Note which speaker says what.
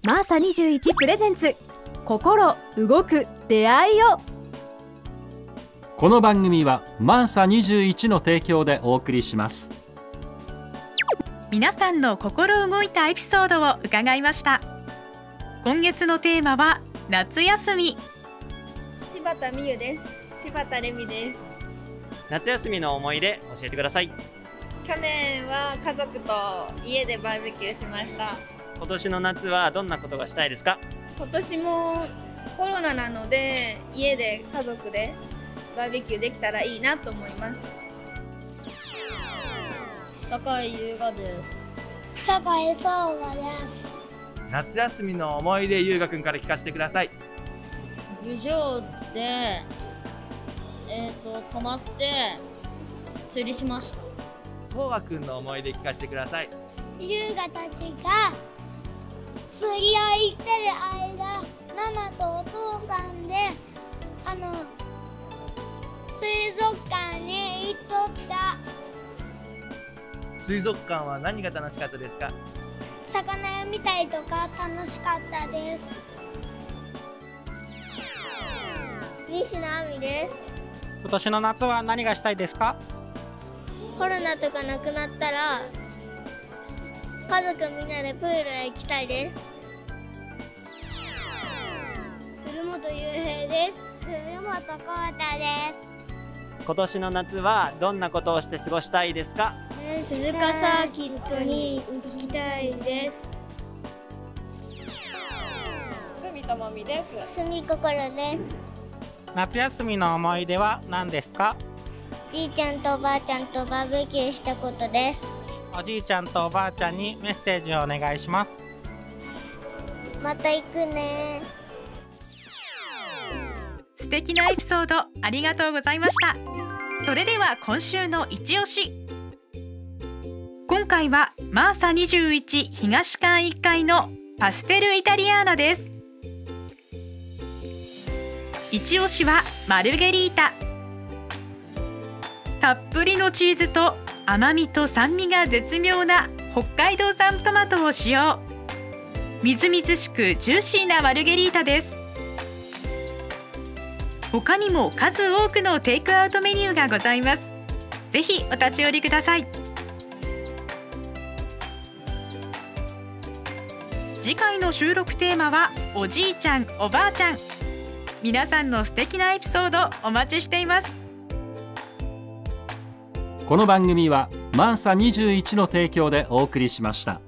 Speaker 1: マーサ21プレゼンツ、心動く出会いを。
Speaker 2: この番組はマーサ21の提供でお送りします。
Speaker 3: 皆さんの心動いたエピソードを伺いました。今月のテーマは夏休み。
Speaker 4: 柴田美優です。柴田レミです。
Speaker 5: 夏休みの思い出教えてください。
Speaker 4: 去年は家族と家でバーベキューしました。
Speaker 5: 今年の夏はどんなことがしたいですか？
Speaker 4: 今年もコロナなので家で家族でバーベキューできたらいいなと思います。
Speaker 6: 酒井優雅です。
Speaker 7: 酒井壮雅です。
Speaker 8: 夏休みの思い出、優雅くんから聞かせてください。
Speaker 6: 郡上で泊まって釣りしました。
Speaker 8: 壮雅くんの思い出聞かせてください。
Speaker 7: 優雅たちが釣りを行ってる間、ママとお父さんで水族館に行っとった。
Speaker 8: 水族館は何が楽しかったですか？
Speaker 7: 魚を見たりとか楽しかったです。西野亜美です。
Speaker 9: 今年の夏は何がしたいですか？
Speaker 7: コロナとかなくなったら家族みんなでプールへ行きたいです。古本雄平です。古本浩太です。
Speaker 5: 今年の夏はどんなことをして過ごしたいですか？
Speaker 7: 鈴鹿サーキットに行きたいです。
Speaker 4: 住友美です。
Speaker 7: 住心です。
Speaker 9: 夏休みの思い出は何ですか？
Speaker 7: じいちゃんとおばあちゃんとバーベキューしたことです。
Speaker 9: おじいちゃんとおばあちゃんにメッセージをお願いします。
Speaker 7: また行くね。
Speaker 3: 素敵なエピソードありがとうございました。それでは今週の一押し。今回はマーサ21東館1階のパステルイタリアーナです。一押しはマルゲリータ。たっぷりのチーズと甘みと酸味が絶妙な北海道産トマトを使用。みずみずしくジューシーなマルゲリータです。他にも数多くのテイクアウトメニューがございます。ぜひお立ち寄りください。次回の収録テーマはおじいちゃんおばあちゃん。皆さんの素敵なエピソードお待ちしています。
Speaker 2: この番組はマーサ21の提供でお送りしました。